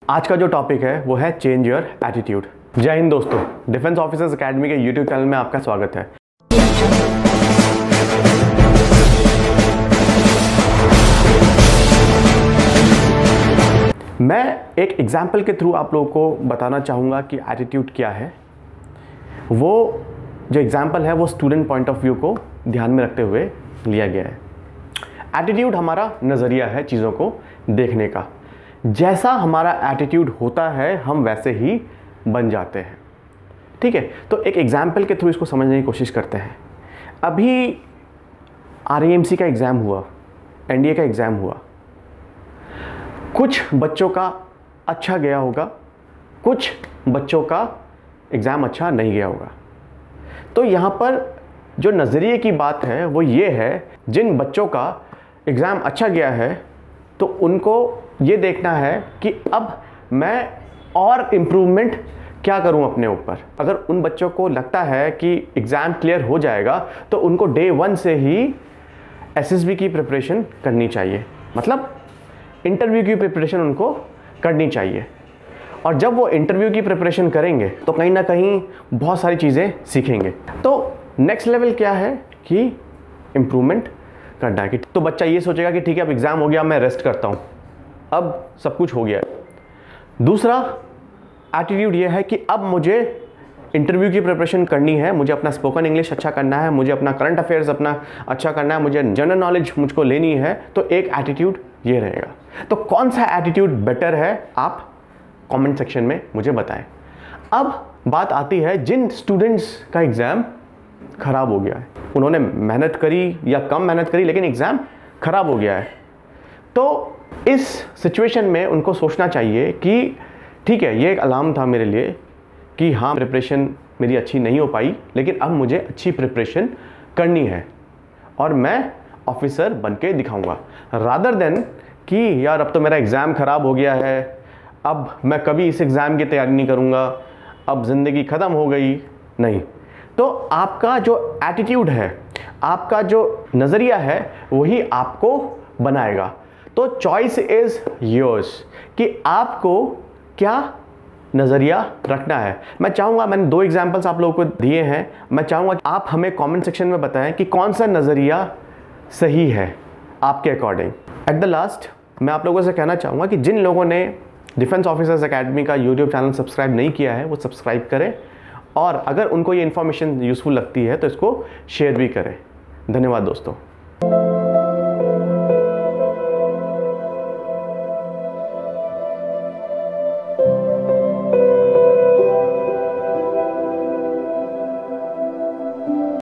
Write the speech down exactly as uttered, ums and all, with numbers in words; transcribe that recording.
आज का जो टॉपिक है वो है change your attitude. Jai Hind दोस्तों, डिफेंस ऑफिसर्स एकेडमी के यूट्यूब चैनल में आपका स्वागत है। मैं एक एग्जाम्पल के थ्रू आप लोगों को बताना चाहूँगा कि एटीट्यूड क्या है। वो जो एग्जाम्पल है वो स्टूडेंट पॉइंट ऑफ व्यू को ध्यान में रखते हुए लिया गया है। एटीट्यूड हमारा नज़रिया है चीज़ों को देखने का। जैसा हमारा एटीट्यूड होता है हम वैसे ही बन जाते हैं। ठीक है, तो एक एग्जाम्पल के थ्रू इसको समझने की कोशिश करते हैं। अभी आर ई एम सी का एग्ज़ाम हुआ, एन डी ए का एग्ज़ाम हुआ। कुछ बच्चों का अच्छा गया होगा, कुछ बच्चों का एग्ज़ाम अच्छा नहीं गया होगा। तो यहाँ पर जो नज़रिए की बात है वो ये है, जिन बच्चों का एग्ज़ाम अच्छा गया है तो उनको ये देखना है कि अब मैं और इम्प्रूवमेंट क्या करूं अपने ऊपर। अगर उन बच्चों को लगता है कि एग्ज़ाम क्लियर हो जाएगा तो उनको डे वन से ही एस एस बी की प्रिपरेशन करनी चाहिए, मतलब इंटरव्यू की प्रिपरेशन उनको करनी चाहिए। और जब वो इंटरव्यू की प्रिपरेशन करेंगे तो कहीं ना कहीं बहुत सारी चीज़ें सीखेंगे। तो नेक्स्ट लेवल क्या है कि इम्प्रूवमेंट करना है। कि तो बच्चा ये सोचेगा कि ठीक है अब एग्ज़ाम हो गया, मैं रेस्ट करता हूँ, अब सब कुछ हो गया है। दूसरा एटीट्यूड ये है कि अब मुझे इंटरव्यू की प्रिपरेशन करनी है, मुझे अपना स्पोकन इंग्लिश अच्छा करना है, मुझे अपना करंट अफेयर्स अपना अच्छा करना है, मुझे जनरल नॉलेज मुझको लेनी है। तो एक एटीट्यूड ये रहेगा। तो कौन सा एटीट्यूड बेटर है आप कमेंट सेक्शन में मुझे बताएं। अब बात आती है जिन स्टूडेंट्स का एग्ज़ाम ख़राब हो गया है, उन्होंने मेहनत करी या कम मेहनत करी लेकिन एग्ज़ाम ख़राब हो गया है। तो इस सिचुएशन में उनको सोचना चाहिए कि ठीक है ये एक अलार्म था मेरे लिए कि हाँ प्रिपरेशन मेरी अच्छी नहीं हो पाई, लेकिन अब मुझे अच्छी प्रिपरेशन करनी है और मैं ऑफिसर बन के दिखाऊँगा, रादर देन कि यार अब तो मेरा एग्ज़ाम ख़राब हो गया है, अब मैं कभी इस एग्ज़ाम की तैयारी नहीं करूँगा, अब ज़िंदगी ख़त्म हो गई। नहीं, तो आपका जो एटीट्यूड है, आपका जो नज़रिया है वही आपको बनाएगा। तो चॉइस इज़ योर्स कि आपको क्या नज़रिया रखना है। मैं चाहूँगा, मैंने दो एग्जांपल्स आप लोगों को दिए हैं, मैं चाहूँगा कि आप हमें कमेंट सेक्शन में बताएं कि कौन सा नज़रिया सही है आपके अकॉर्डिंग। एट द लास्ट मैं आप लोगों से कहना चाहूँगा कि जिन लोगों ने डिफेंस ऑफिसर्स एकेडमी का यूट्यूब चैनल सब्सक्राइब नहीं किया है वो सब्सक्राइब करें, और अगर उनको ये इन्फॉर्मेशन यूज़फुल लगती है तो इसको शेयर भी करें। धन्यवाद दोस्तों।